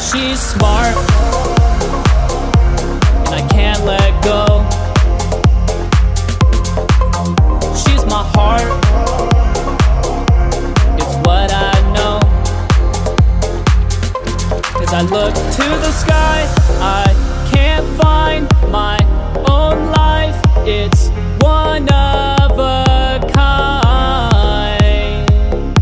She's smart, and I can't let go. She's my heart, it's what I know. As I look to the sky, I can't find my own life. It's one of a kind.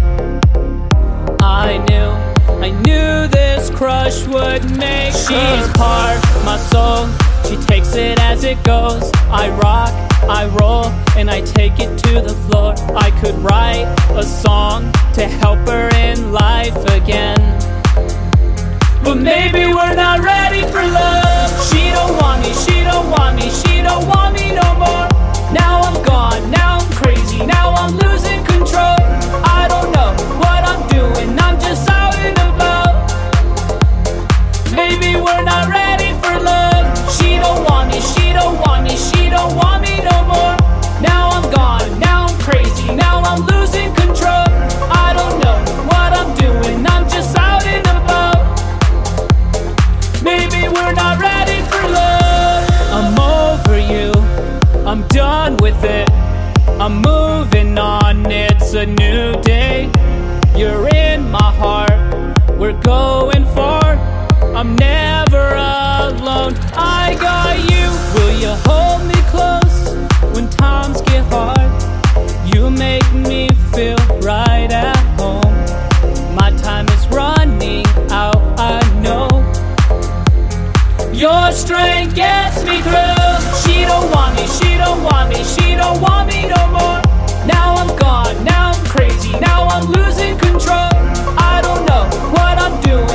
I knew this crush would make her. She's part my soul, she takes it as it goes. I rock, I roll, and I take it to the floor. I could write a song to help her in life again, but maybe we're not ready for love. She don't want me, she don't want me, she don't want me no more. Now I'm gone, now I'm crazy, now I'm losing control. I don't know what I'm doing, I'm just out and about. Maybe we're not ready for love. She don't want me, she don't want me, she don't want me no more. Now I'm gone, now I'm crazy, now I'm losing control. I don't know what I'm doing, I'm just out and about. Maybe we're not ready for love. I'm over you, I'm done with it, I'm moving on, it's a new day. You're in my heart, we're going far, I'm never alone. I got you, will you hold me close when times get hard? You make me feel right at home. My time is running out, I know. Your strength gets me through. She don't want me, she don't want me, she don't want me no more. Now I'm gone, now I'm crazy, now I'm losing control. I don't know what I'm doing,